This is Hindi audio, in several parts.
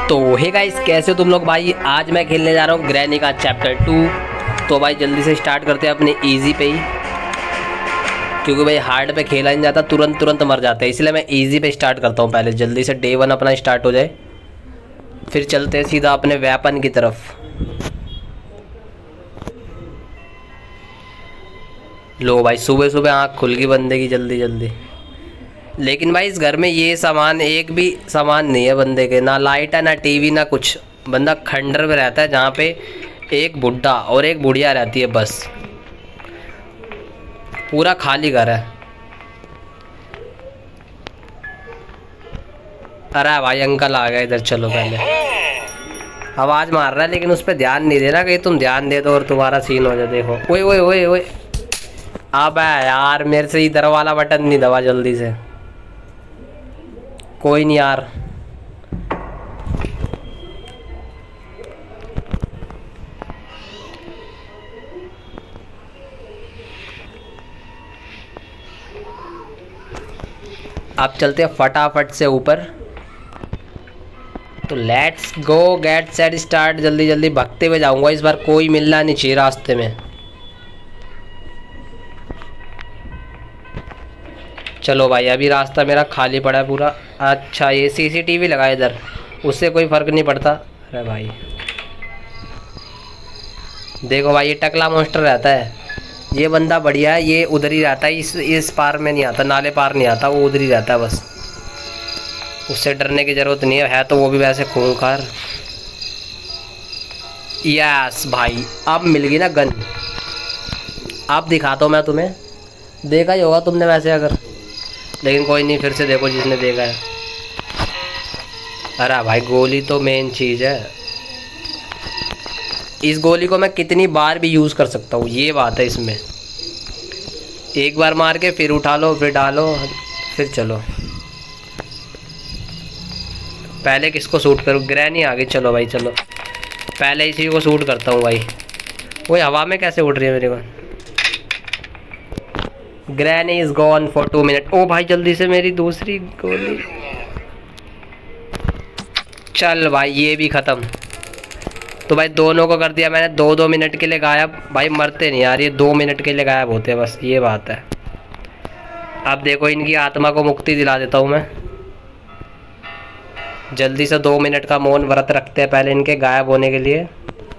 तो हे गाइस, कैसे हो तुम लोग भाई। आज मैं खेलने जा रहा हूँ ग्रैनी का चैप्टर 2। तो भाई जल्दी से स्टार्ट करते हैं अपने इजी पे ही, क्योंकि भाई हार्ड पे खेला नहीं जाता, तुरंत मर जाते हैं। इसलिए मैं इजी पे स्टार्ट करता हूँ पहले, जल्दी से डे 1 अपना स्टार्ट हो जाए, फिर चलते हैं सीधा अपने वेपन की तरफ। लो भाई, सुबह सुबह आँख खुल गई बंदे की जल्दी जल्दी। लेकिन भाई इस घर में ये सामान, एक भी सामान नहीं है बंदे के, ना लाइट है ना टीवी ना कुछ। बंदा खंडर में रहता है जहाँ पे एक बुढ़ा और एक बुढ़िया रहती है, बस पूरा खाली घर है। अरे भाई अंकल आ गए इधर, चलो पहले। आवाज़ मार रहा है लेकिन उस पर ध्यान नहीं देना, कहीं तुम ध्यान दे दो और तुम्हारा सीन हो जाए। देखो ओए ओए ओए ओए, अब यार मेरे से इधर वाला बटन नहीं दबा जल्दी से। कोई नहीं यार, अब चलते हैं फटाफट से ऊपर। तो let's go, get set start. जल्दी जल्दी भागते हुए जाऊंगा इस बार, कोई मिलना नहीं चाहिए रास्ते में। चलो भाई, अभी रास्ता मेरा खाली पड़ा है पूरा। अच्छा, ये सीसीटीवी लगा है इधर, उससे कोई फ़र्क नहीं पड़ता। अरे भाई देखो भाई, ये टकला मॉन्स्टर रहता है। ये बंदा बढ़िया है, ये उधर ही रहता है, इस पार में नहीं आता, नाले पार नहीं आता, वो उधर ही रहता है बस। उससे डरने की ज़रूरत नहीं है तो वो भी वैसे खूंखार। यस भाई, अब मिल गई ना गन। अब दिखाता हूँ मैं तुम्हें, देखा ही होगा तुमने वैसे अगर, लेकिन कोई नहीं, फिर से देखो जिसने देखा है। अरे भाई गोली तो मेन चीज़ है, इस गोली को मैं कितनी बार भी यूज़ कर सकता हूँ, ये बात है इसमें। एक बार मार के फिर उठा लो, फिर डालो, फिर चलो। पहले किसको शूट करूँ? ग्रैनी आ गई, चलो भाई चलो, पहले इसी को शूट करता हूँ भाई। वो हवा में कैसे उड़ रही है मेरे को। Granny is gone for 2 minute. ओ भाई जल्दी से मेरी दूसरी गोली। चल भाई ये भी ख़त्म। तो भाई दोनों को कर दिया मैंने 2-2 मिनट के लिए गायब। भाई मरते नहीं यार, ये 2 मिनट के लिए गायब होते हैं बस, ये बात है। अब देखो इनकी आत्मा को मुक्ति दिला देता हूँ मैं। जल्दी से 2 मिनट का मौन व्रत रखते हैं पहले इनके गायब होने के लिए।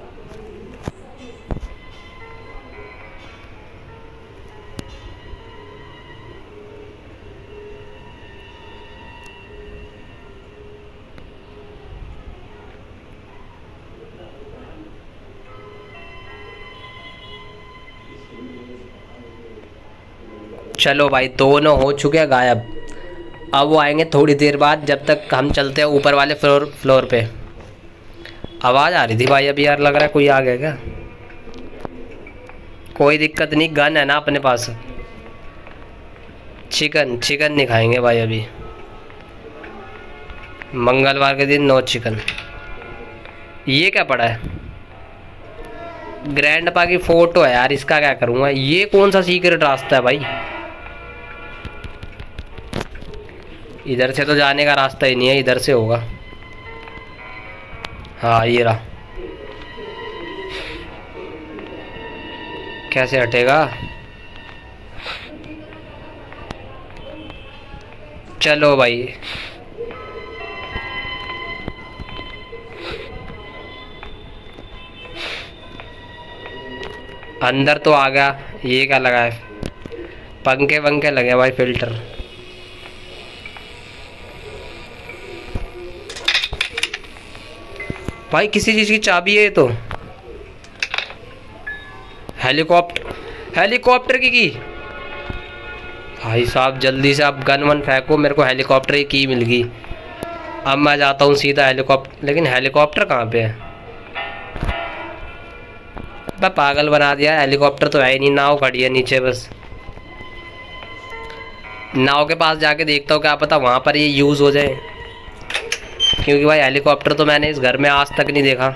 चलो भाई दोनों हो चुके हैं गायब। अब वो आएंगे थोड़ी देर बाद, जब तक हम चलते हैं ऊपर वाले फ्लोर पे। आवाज़ आ रही थी भाई अभी यार, लग रहा है कोई आ गया क्या। कोई दिक्कत नहीं, गन है ना अपने पास। चिकन नहीं खाएंगे भाई अभी, मंगलवार के दिन नो चिकन। ये क्या पड़ा है? ग्रैंडपा की फ़ोटो है यार, इसका क्या करूँगा। ये कौन सा सीक्रेट रास्ता है भाई? इधर से तो जाने का रास्ता ही नहीं है, इधर से होगा। हाँ ये रहा। कैसे हटेगा? चलो भाई, अंदर तो आ गया। ये क्या लगा है? पंखे वंखे लगे भाई, फिल्टर। भाई किसी चीज़ की चाबी है ये तो। हेलीकॉप्टर की। भाई साहब जल्दी से आप गन वन फेंको, मेरे को हेलीकॉप्टर की मिल गई। अब मैं जाता हूँ सीधा हेलीकॉप्टर। लेकिन हेलीकॉप्टर कहाँ पे है? मैं पागल बना दिया, हेलीकॉप्टर तो है ही नहीं, नाव खड़ी है नीचे बस। नाव के पास जाके देखता हूँ, क्या पता वहाँ पर ये यूज़ हो जाए, क्योंकि भाई हेलीकॉप्टर तो मैंने इस घर में आज तक नहीं देखा।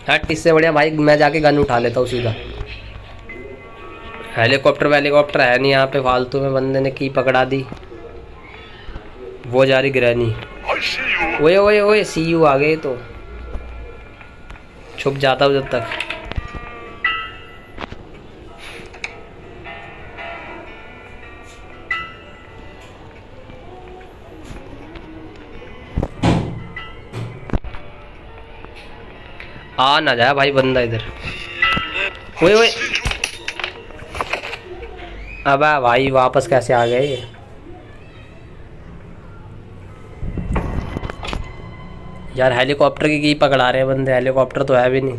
हट, इससे बढ़िया भाई मैं जाके गन उठा लेता हूँ सीधा। हेलीकॉप्टर है नहीं यहाँ पे, फालतू में बंदे ने की पकड़ा दी। वो जा रही ग्रैनी। ओए ओए ओए सी यू आ गए, तो छुप जाता हूँ जब तक। आ ना जाए भाई बंदा इधर। ओए ओए, अबे भाई वापस कैसे आ गए ये? यार हेलीकॉप्टर की पकड़ा रहे हैं बंदे, हेलीकॉप्टर तो है भी नहीं।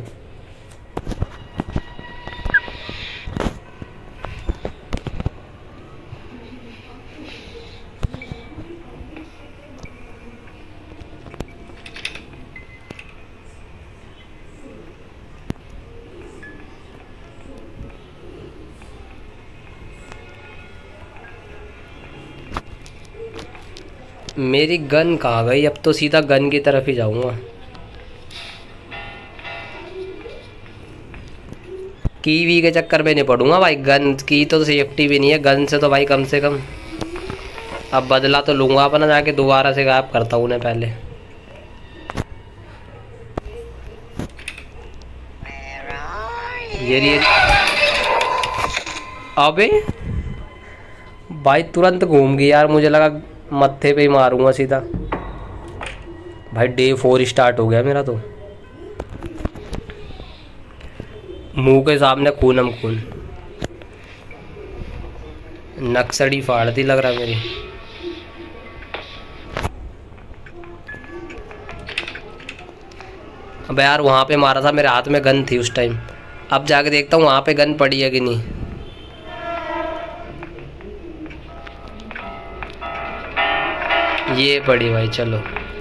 मेरी गन कहाँ गई? अब तो सीधा गन की तरफ ही जाऊंगा। कीवी के चक्कर में नहीं पड़ूंगा भाई, गन की तो सेफ्टी भी नहीं है, गन से तो भाई कम से कम अब बदला तो लूंगा अपना, जाके दोबारा से गायब करता हूँ उन्हें पहले। ये अबे भाई तुरंत घूम गई यार, मुझे लगा मत्थे पे ही मारूंगा सीधा। भाई डे 4 स्टार्ट हो गया मेरा तो। मुंह के सामने खूनम खून, नक्सड़ी फाड़ दी लग रहा मेरी। अब यार वहाँ पे मारा था, मेरे हाथ में गन थी उस टाइम। अब जाके देखता हूँ वहाँ पे गन पड़ी है कि नहीं। ये पड़ी भाई, चलो।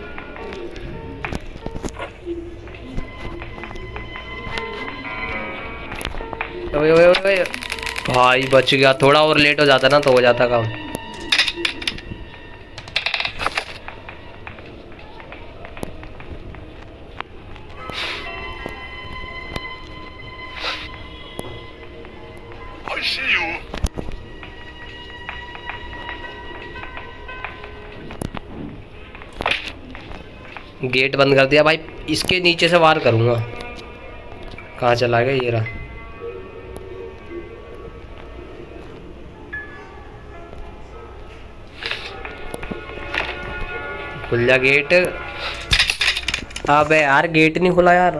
ओए ओए ओए भाई बच गया, थोड़ा और लेट हो जाता ना तो हो जाता काम। गेट बंद कर दिया भाई, इसके नीचे से वार करूंगा। कहाँ चला गया ये रहा? खुल जा गेट। अबे यार गेट नहीं खुला यार,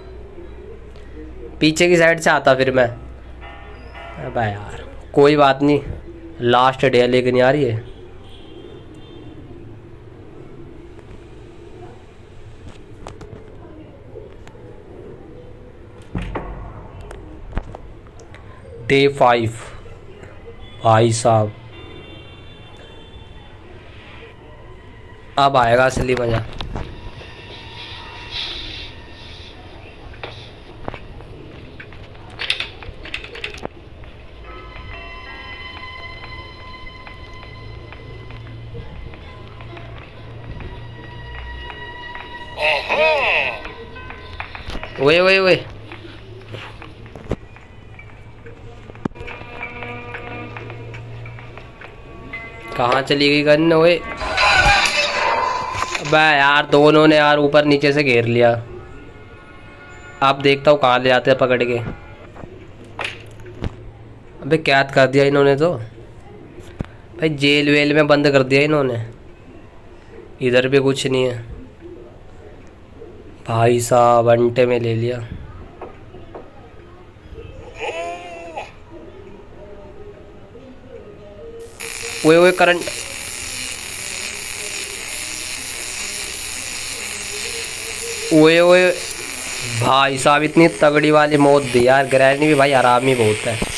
पीछे की साइड से आता फिर मैं। अबे यार कोई बात नहीं, लास्ट डे लेकिन यार ये डे 5 भाई साहब, अब आएगा असली मजा। ओए ओए ओए कहाँ चली गई गन? ओए अबे यार दोनों ने यार ऊपर नीचे से घेर लिया। अब देखता हूँ कहाँ ले जाते हैं पकड़ के। अबे कैद कर दिया इन्होंने तो भाई, जेल वेल में बंद कर दिया इन्होंने। इधर भी कुछ नहीं है भाई साहब, अंटे में ले लिया। ओए ओए करंट, ओए ओए भाई साहब इतनी तगड़ी वाली मौत दी यार। ग्रैनी भी भाई आराम ही बहुत है।